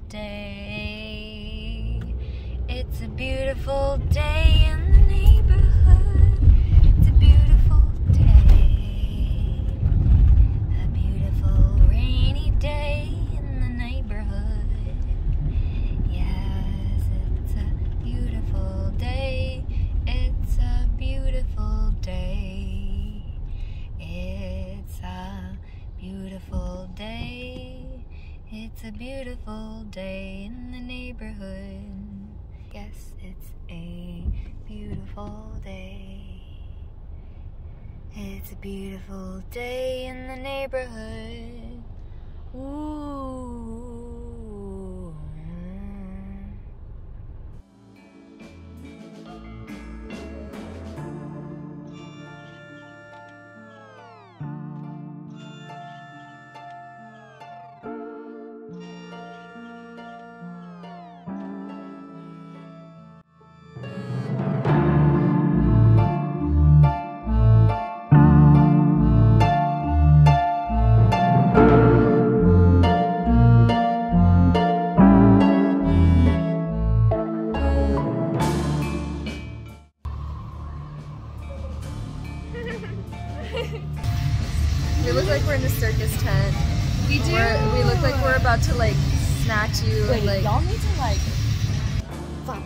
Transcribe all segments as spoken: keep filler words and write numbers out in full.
day. It's a beautiful day in the neighborhood. It's a beautiful day. A beautiful rainy day in the neighborhood. Yes, it's a beautiful day. It's a beautiful day. It's a beautiful day. It's a beautiful day in the neighborhood. Yes, it's a beautiful day. It's a beautiful day in the neighborhood. Ooh. We look like we're in a circus tent. We do. We're, we look like we're about to like snatch you. Wait, and, like, y'all need to like. Fuck.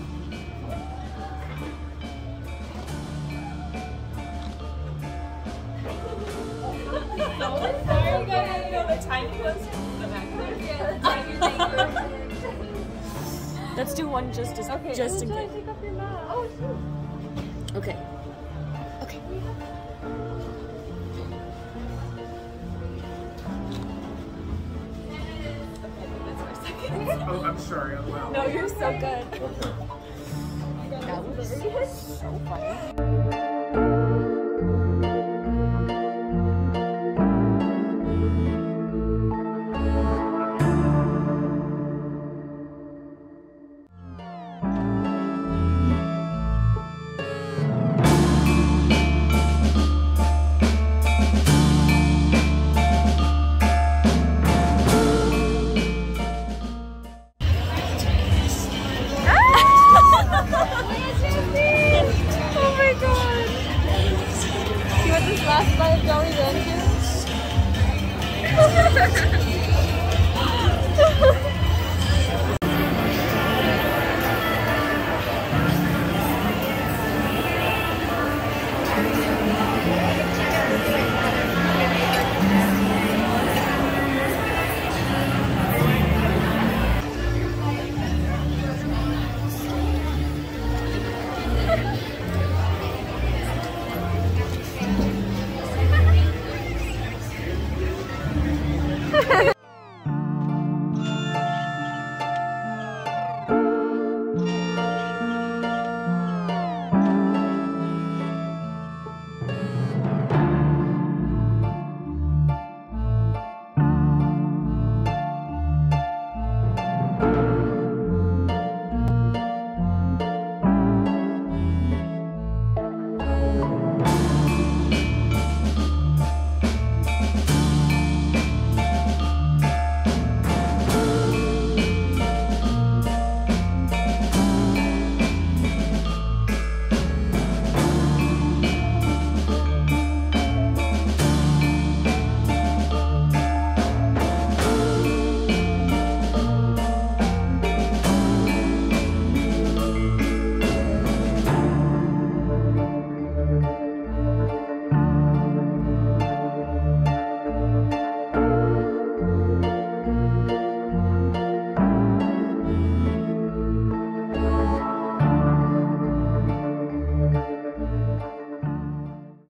Let's do one just as Okay. just in case. Take off your mask. Oh shoot. Okay. Okay. Oh, I'm sorry, I'm loud. No, you're so good. Okay. That was so funny.